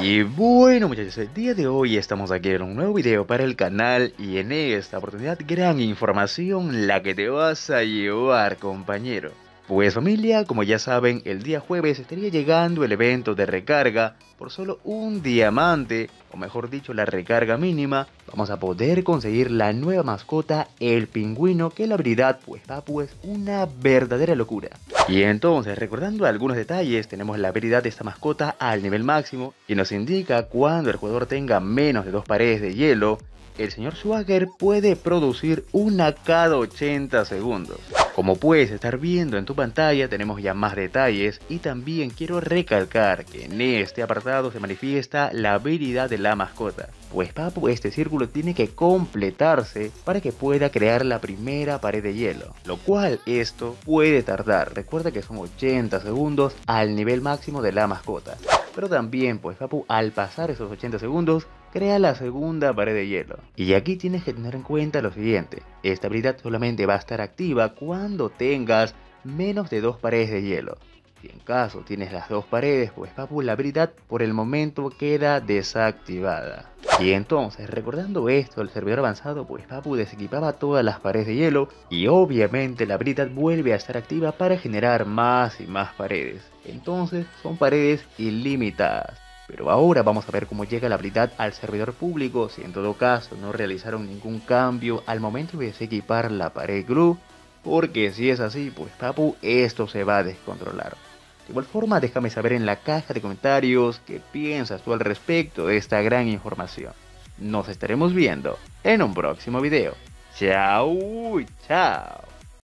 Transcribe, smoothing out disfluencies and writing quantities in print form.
Y bueno muchachos, el día de hoy estamos aquí en un nuevo video para el canal y en esta oportunidad gran información la que te vas a llevar, compañero. Pues familia, como ya saben, el día jueves estaría llegando el evento de recarga. Por solo un diamante, o mejor dicho la recarga mínima, vamos a poder conseguir la nueva mascota, el pingüino, que la habilidad pues va pues una verdadera locura. Y entonces, recordando algunos detalles, tenemos la habilidad de esta mascota al nivel máximo y nos indica cuando el jugador tenga menos de 2 paredes de hielo, el señor Swagger puede producir una cada 80 segundos. Como puedes estar viendo en tu pantalla, tenemos ya más detalles y también quiero recalcar que en este apartado se manifiesta la habilidad de la mascota. Pues papu, este círculo tiene que completarse para que pueda crear la primera pared de hielo, lo cual esto puede tardar. Recuerda que son 80 segundos al nivel máximo de la mascota. Pero también, pues papu, al pasar esos 80 segundos, crea la segunda pared de hielo. Y aquí tienes que tener en cuenta lo siguiente: esta habilidad solamente va a estar activa cuando tengas menos de 2 paredes de hielo. Si en caso tienes las 2 paredes, pues papu, la habilidad por el momento queda desactivada. Y entonces, recordando esto, el servidor avanzado pues papu desequipaba todas las paredes de hielo y obviamente la habilidad vuelve a estar activa para generar más y más paredes. Entonces son paredes ilimitadas. Pero ahora vamos a ver cómo llega la habilidad al servidor público si en todo caso no realizaron ningún cambio al momento de desequipar la pared glue, porque si es así, pues papu, esto se va a descontrolar. De igual forma, déjame saber en la caja de comentarios qué piensas tú al respecto de esta gran información. Nos estaremos viendo en un próximo video. Chao, chao.